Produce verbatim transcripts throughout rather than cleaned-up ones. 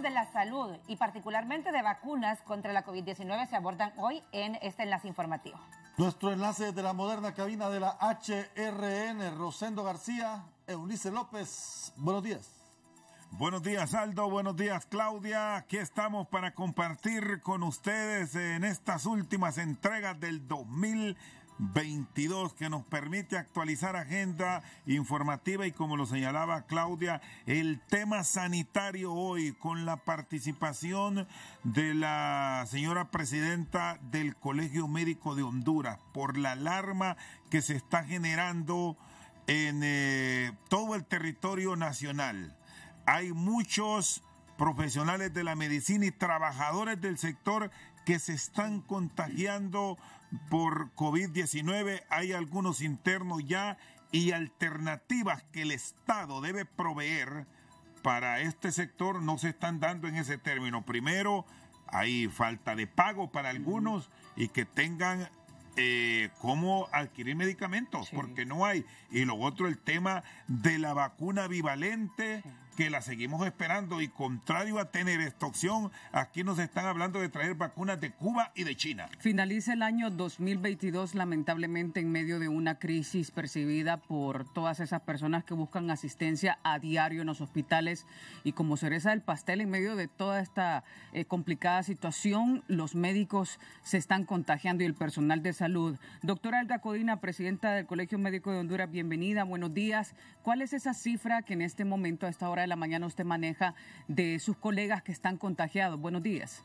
de la salud y particularmente de vacunas contra la COVID diecinueve se abordan hoy en este enlace informativo. Nuestro enlace de la moderna cabina de la H R N, Rosendo García, Eunice López. Buenos días. Buenos días, Aldo. Buenos días, Claudia. Aquí estamos para compartir con ustedes en estas últimas entregas del dos mil veintidós que nos permite actualizar agenda informativa y, como lo señalaba Claudia, el tema sanitario hoy con la participación de la señora presidenta del Colegio Médico de Honduras por la alarma que se está generando en eh, todo el territorio nacional. Hay muchos profesionales de la medicina y trabajadores del sector que se están contagiando por COVID diecinueve. Hay algunos internos ya y alternativas que el Estado debe proveer para este sector no se están dando en ese término. Primero, hay falta de pago para algunos y que tengan eh, cómo adquirir medicamentos, sí, porque no hay. Y lo otro, el tema de la vacuna bivalente, sí, que la seguimos esperando, y contrario a tener esta opción, aquí nos están hablando de traer vacunas de Cuba y de China. Finaliza el año dos mil veintidós lamentablemente en medio de una crisis percibida por todas esas personas que buscan asistencia a diario en los hospitales, y como cereza del pastel en medio de toda esta eh, complicada situación, los médicos se están contagiando y el personal de salud. Doctora Elga Codina, presidenta del Colegio Médico de Honduras, bienvenida, buenos días. ¿Cuál es esa cifra que en este momento, a esta hora de la mañana, usted maneja de sus colegas que están contagiados? Buenos días.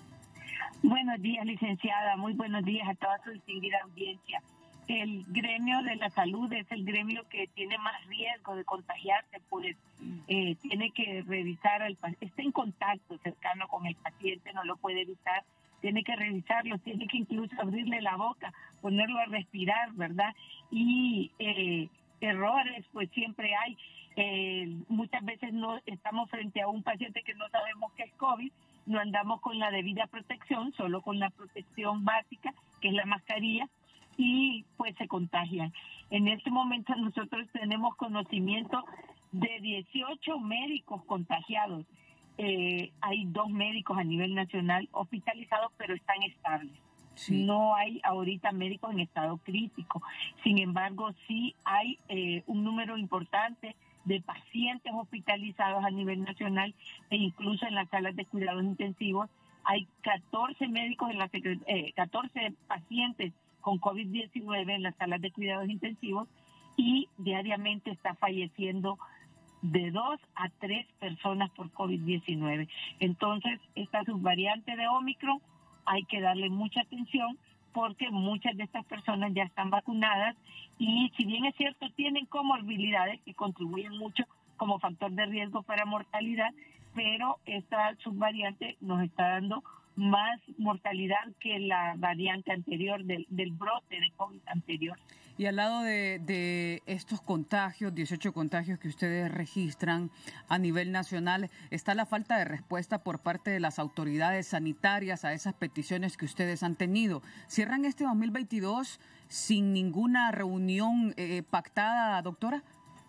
Buenos días, licenciada. Muy buenos días a toda su distinguida audiencia. El gremio de la salud es el gremio que tiene más riesgo de contagiarse, pues eh, tiene que revisar, al, está en contacto cercano con el paciente, no lo puede evitar, tiene que revisarlo, tiene que incluso abrirle la boca, ponerlo a respirar, ¿verdad? Y eh, errores, pues siempre hay. Eh, muchas veces no estamos frente a un paciente que no sabemos que es COVID, no andamos con la debida protección, solo con la protección básica, que es la mascarilla, y pues se contagian. En este momento nosotros tenemos conocimiento de dieciocho médicos contagiados. Eh, hay dos médicos a nivel nacional hospitalizados, pero están estables. Sí. No hay ahorita médicos en estado crítico. Sin embargo, sí hay eh, un número importante de pacientes hospitalizados a nivel nacional, e incluso en las salas de cuidados intensivos hay catorce médicos, en la eh, catorce pacientes con COVID diecinueve en las salas de cuidados intensivos, y diariamente está falleciendo de dos a tres personas por COVID diecinueve. Entonces, esta subvariante de Omicron hay que darle mucha atención, porque muchas de estas personas ya están vacunadas y, si bien es cierto, tienen comorbilidades que contribuyen mucho como factor de riesgo para mortalidad, pero esta subvariante nos está dando más mortalidad que la variante anterior del, del brote de COVID anterior. Y al lado de, de estos contagios, dieciocho contagios que ustedes registran a nivel nacional, está la falta de respuesta por parte de las autoridades sanitarias a esas peticiones que ustedes han tenido. ¿Cierran este dos mil veintidós sin ninguna reunión eh, pactada, doctora?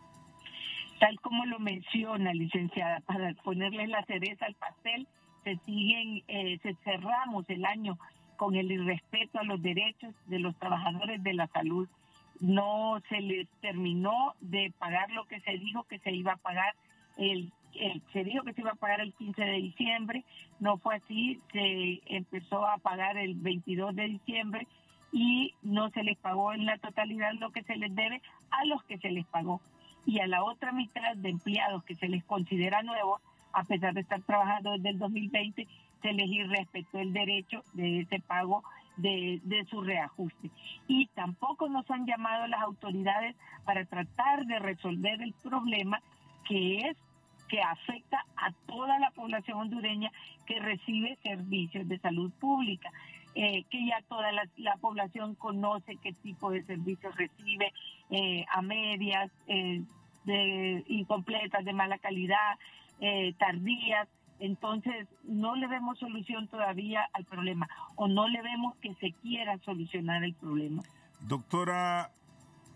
Tal como lo menciona, licenciada, para ponerle la cereza al pastel, se siguen, eh, se cerramos el año con el irrespeto a los derechos de los trabajadores de la salud. No se les terminó de pagar lo que se dijo que se iba a pagar. El, el, se dijo que se iba a pagar el quince de diciembre, no fue así, se empezó a pagar el veintidós de diciembre y no se les pagó en la totalidad lo que se les debe a los que se les pagó. Y a la otra mitad de empleados que se les considera nuevos, a pesar de estar trabajando desde el dos mil veinte, se les irrespetó el derecho de ese pago de, de su reajuste. Y tampoco nos han llamado las autoridades para tratar de resolver el problema, que es que afecta a toda la población hondureña que recibe servicios de salud pública, eh, que ya toda la, la población conoce qué tipo de servicios recibe, eh, a medias, eh, de incompletas, de mala calidad, eh, tardías. Entonces, no le vemos solución todavía al problema, o no le vemos que se quiera solucionar el problema. Doctora,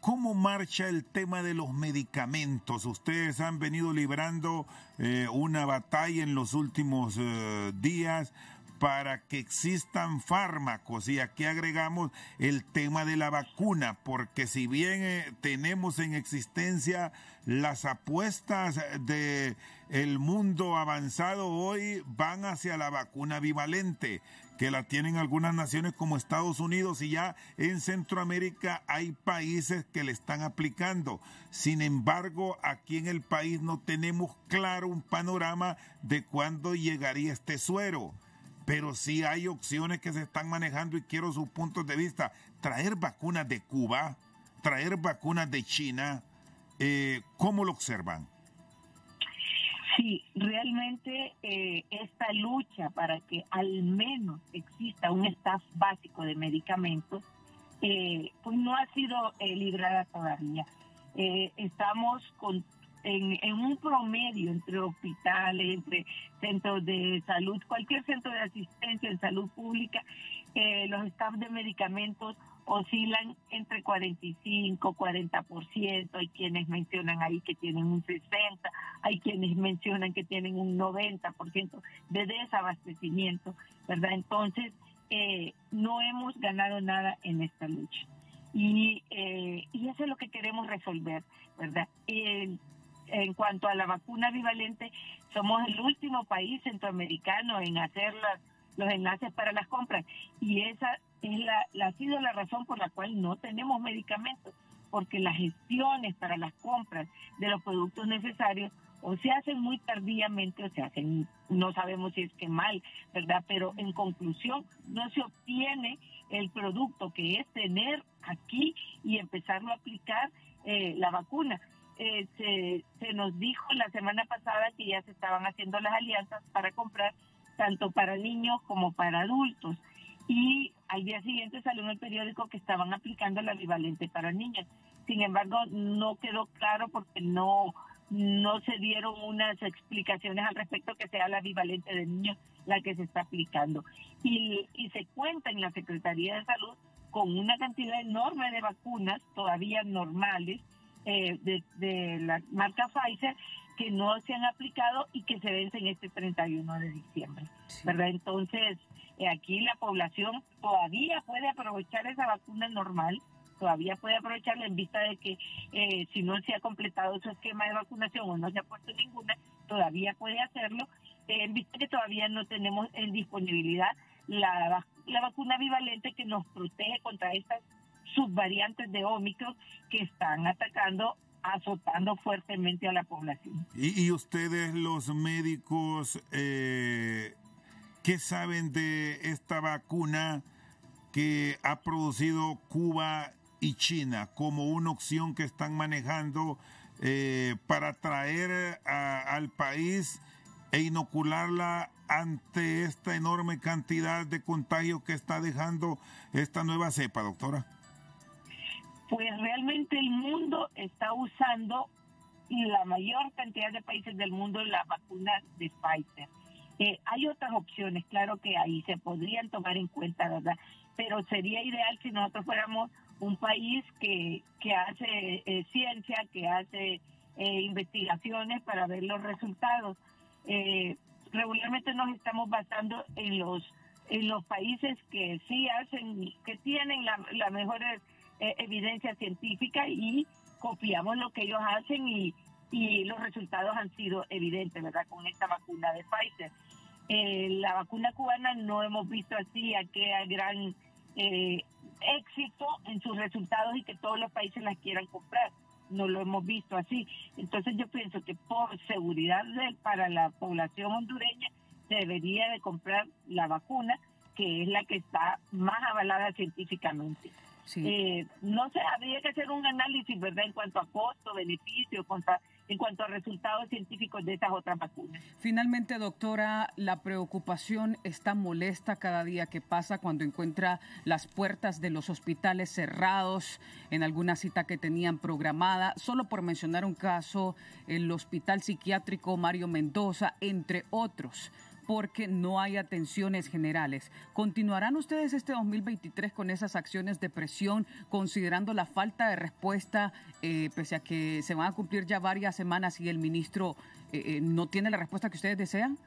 ¿cómo marcha el tema de los medicamentos? Ustedes han venido librando eh, una batalla en los últimos eh, días para que existan fármacos, y aquí agregamos el tema de la vacuna, porque si bien eh, tenemos en existencia las apuestas de el mundo avanzado hoy van hacia la vacuna bivalente, que la tienen algunas naciones como Estados Unidos, y ya en Centroamérica hay países que le están aplicando. Sin embargo, aquí en el país no tenemos claro un panorama de cuándo llegaría este suero. Pero sí hay opciones que se están manejando y quiero sus puntos de vista. Traer vacunas de Cuba, traer vacunas de China, eh, ¿cómo lo observan? Sí, realmente eh, esta lucha para que al menos exista un staff básico de medicamentos, eh, pues no ha sido eh, librada todavía. Eh, estamos con En, en un promedio entre hospitales, entre centros de salud, cualquier centro de asistencia en salud pública, eh, los staff de medicamentos oscilan entre cuarenta y cinco, cuarenta por ciento, hay quienes mencionan ahí que tienen un sesenta por ciento, hay quienes mencionan que tienen un noventa por ciento de desabastecimiento, ¿verdad? Entonces, eh, no hemos ganado nada en esta lucha. Y, eh, y eso es lo que queremos resolver, ¿verdad? El, En cuanto a la vacuna bivalente, somos el último país centroamericano en hacer las, los enlaces para las compras, y esa es la, la, ha sido la razón por la cual no tenemos medicamentos, porque las gestiones para las compras de los productos necesarios o se hacen muy tardíamente o se hacen, no sabemos si es que mal, ¿verdad? Pero en conclusión, no se obtiene el producto, que es tener aquí y empezarlo a aplicar eh, la vacuna. Eh, se, se nos dijo la semana pasada que ya se estaban haciendo las alianzas para comprar tanto para niños como para adultos, y al día siguiente salió en el periódico que estaban aplicando la bivalente para niños. Sin embargo, no quedó claro porque no, no se dieron unas explicaciones al respecto que sea la bivalente de niños la que se está aplicando, y, y se cuenta en la Secretaría de Salud con una cantidad enorme de vacunas todavía normales Eh, de, de la marca Pfizer que no se han aplicado y que se vencen este treinta y uno de diciembre, sí. ¿Verdad? Entonces, eh, aquí la población todavía puede aprovechar esa vacuna normal, todavía puede aprovecharla en vista de que eh, si no se ha completado su esquema de vacunación o no se ha puesto ninguna, todavía puede hacerlo, eh, en vista que todavía no tenemos en disponibilidad la, la vacuna bivalente que nos protege contra estas subvariantes de Omicron que están atacando, azotando fuertemente a la población. Y, y ustedes, los médicos, eh, ¿qué saben de esta vacuna que ha producido Cuba y China como una opción que están manejando eh, para traer a, al país e inocularla ante esta enorme cantidad de contagios que está dejando esta nueva cepa, doctora? Pues realmente el mundo está usando, la mayor cantidad de países del mundo, la vacuna de Pfizer. Eh, hay otras opciones, claro que ahí se podrían tomar en cuenta, ¿verdad? Pero sería ideal si nosotros fuéramos un país que, que hace eh, ciencia, que hace eh, investigaciones para ver los resultados. Eh, regularmente nos estamos basando en los, en los países que sí hacen, que tienen la, la mejores Eh, evidencia científica, y copiamos lo que ellos hacen y, y los resultados han sido evidentes, ¿verdad? Con esta vacuna de Pfizer. Eh, la vacuna cubana no hemos visto así a qué gran eh, éxito en sus resultados y que todos los países las quieran comprar. No lo hemos visto así. Entonces yo pienso que por seguridad de, para la población hondureña se debería de comprar la vacuna, que es la que está más avalada científicamente. Sí. Eh, no sé, habría que hacer un análisis, ¿verdad?, en cuanto a costo, beneficio, contra, en cuanto a resultados científicos de esas otras vacunas. Finalmente, doctora, la preocupación está molesta cada día que pasa cuando encuentra las puertas de los hospitales cerrados en alguna cita que tenían programada. Solo por mencionar un caso, el Hospital Psiquiátrico Mario Mendoza, entre otros. porque no hay atenciones generales. ¿Continuarán ustedes este dos mil veintitrés con esas acciones de presión, considerando la falta de respuesta, eh, pese a que se van a cumplir ya varias semanas y el ministro eh, eh, no tiene la respuesta que ustedes desean?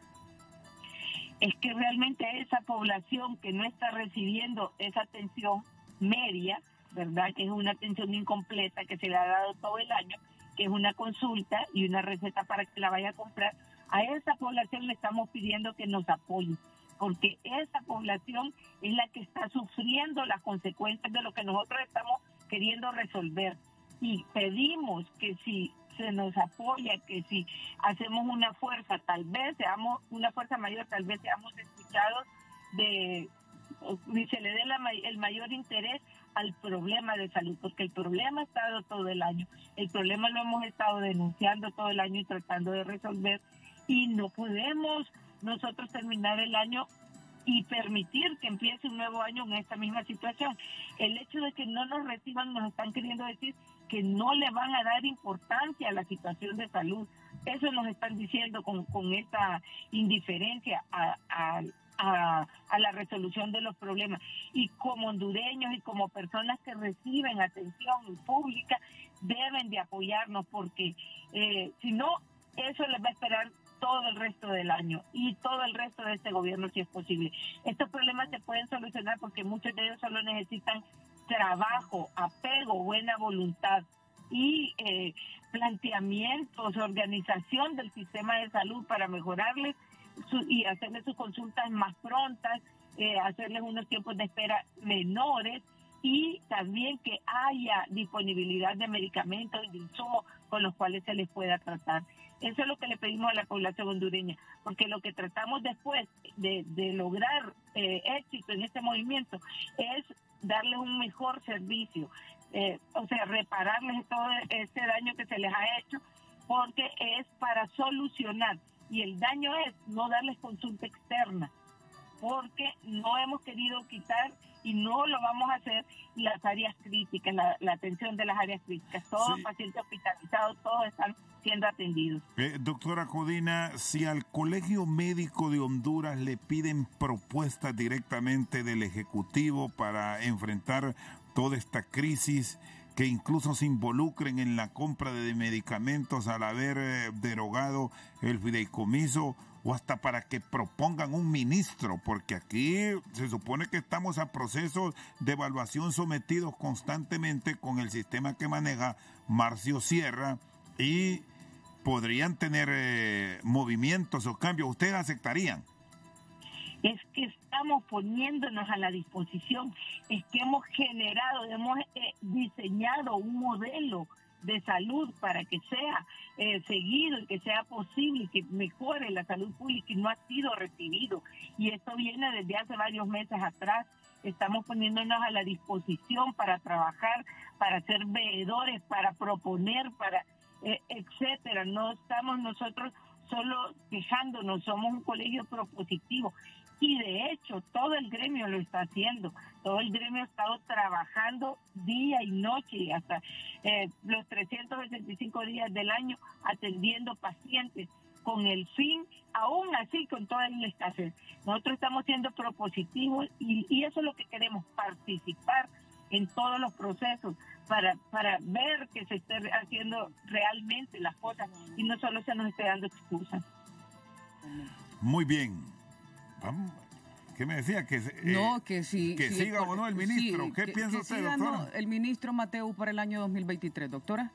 Es que realmente esa población que no está recibiendo esa atención media, ¿verdad? Que es una atención incompleta que se le ha dado todo el año, que es una consulta y una receta para que la vaya a comprar. A esa población le estamos pidiendo que nos apoye, porque esa población es la que está sufriendo las consecuencias de lo que nosotros estamos queriendo resolver. Y pedimos que si se nos apoya, que si hacemos una fuerza, tal vez seamos una fuerza mayor, tal vez seamos escuchados de y se le dé la, el mayor interés al problema de salud, porque el problema ha estado todo el año, el problema lo hemos estado denunciando todo el año y tratando de resolver, y no podemos nosotros terminar el año y permitir que empiece un nuevo año en esta misma situación. El hecho de que no nos reciban nos están queriendo decir que no le van a dar importancia a la situación de salud. Eso nos están diciendo con, con esta indiferencia a, a, a, a la resolución de los problemas. Y como hondureños y como personas que reciben atención pública, deben de apoyarnos, porque eh, si no, eso les va a esperar todo el resto del año y todo el resto de este gobierno, si es posible. Estos problemas se pueden solucionar porque muchos de ellos solo necesitan trabajo, apego, buena voluntad y eh, planteamientos, organización del sistema de salud para mejorarles su, y hacerles sus consultas más prontas, eh, hacerles unos tiempos de espera menores, y también que haya disponibilidad de medicamentos y de insumos con los cuales se les pueda tratar. Eso es lo que le pedimos a la población hondureña, porque lo que tratamos después de, de lograr eh, éxito en este movimiento es darles un mejor servicio, eh, o sea, repararles todo este daño que se les ha hecho, porque es para solucionar, y el daño es no darles consulta externa, porque no hemos querido quitar y no lo vamos a hacer las áreas críticas, la, la atención de las áreas críticas. Todos sí. Los pacientes hospitalizados, todos están siendo atendidos. Eh, doctora Codina, si al Colegio Médico de Honduras le piden propuestas directamente del Ejecutivo para enfrentar toda esta crisis, que incluso se involucren en la compra de medicamentos al haber eh, derogado el fideicomiso, o hasta para que propongan un ministro, porque aquí se supone que estamos a procesos de evaluación sometidos constantemente con el sistema que maneja Marcio Sierra, y podrían tener eh, movimientos o cambios. ¿Ustedes aceptarían? Es que estamos poniéndonos a la disposición, es que hemos generado, hemos eh, diseñado un modelo de salud para que sea eh, seguido y que sea posible, que mejore la salud pública, y no ha sido recibido. Y esto viene desde hace varios meses atrás. Estamos poniéndonos a la disposición para trabajar, para ser veedores, para proponer, para eh, etcétera. No estamos nosotros solo quejándonos, somos un colegio propositivo. Y de hecho, todo el gremio lo está haciendo. Todo el gremio ha estado trabajando día y noche, hasta eh, los trescientos sesenta y cinco días del año, atendiendo pacientes, con el fin, aún así, con toda la escasez. Nosotros estamos siendo propositivos y, y eso es lo que queremos, participar en todos los procesos para, para ver que se esté haciendo realmente las cosas y no solo se nos esté dando excusas. Muy bien. Vamos. ¿Qué me decía? Que, eh, no, que, sí, que sí, siga o no el ministro. Sí, ¿Qué que, piensa que usted, siga, doctora? No, el ministro Mateu para el año dos mil veintitrés, doctora.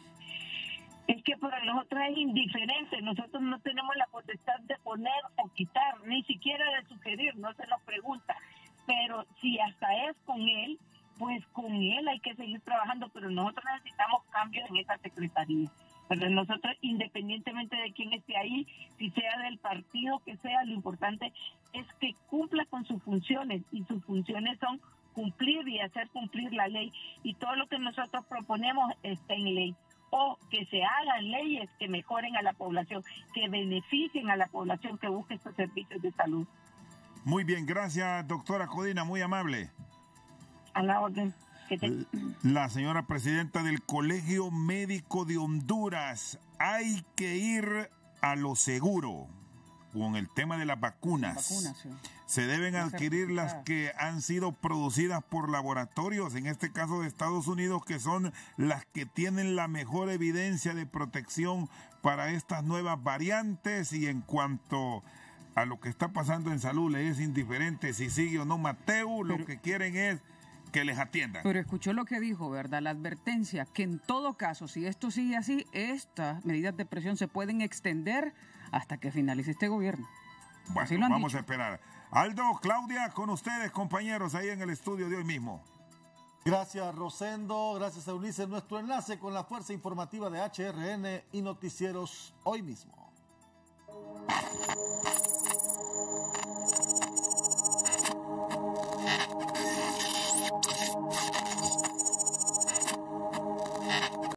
Es que para nosotros es indiferente. Nosotros no tenemos la potestad de poner o quitar, ni siquiera de sugerir, no se nos pregunta. Pero si hasta es con él, pues con él hay que seguir trabajando, pero nosotros necesitamos cambios en esa secretaría. Pero nosotros, independientemente de quién esté ahí, si sea del partido que sea, lo importante es que cumpla con sus funciones, y sus funciones son cumplir y hacer cumplir la ley, y todo lo que nosotros proponemos está en ley, o que se hagan leyes que mejoren a la población, que beneficien a la población que busque estos servicios de salud. Muy bien, gracias, doctora Codina, muy amable. A la orden. La señora presidenta del Colegio Médico de Honduras. Hay que ir a lo seguro. con el tema de las vacunas. Vacunas, sí. Se deben adquirir las que han sido producidas por laboratorios, en este caso de Estados Unidos, que son las que tienen la mejor evidencia de protección para estas nuevas variantes. Y en cuanto a lo que está pasando en salud, le es indiferente si sigue o no Mateo, lo Pero, que quieren es que les atiendan. Pero escuchó lo que dijo, ¿verdad? La advertencia que en todo caso, si esto sigue así, estas medidas de presión se pueden extender hasta que finalice este gobierno. Bueno, así lo han vamos dicho. a esperar. Aldo, Claudia, con ustedes, compañeros, ahí en el estudio de hoy mismo. Gracias, Rosendo. Gracias, Eunice. Nuestro enlace con la Fuerza Informativa de H R N y Noticieros hoy mismo.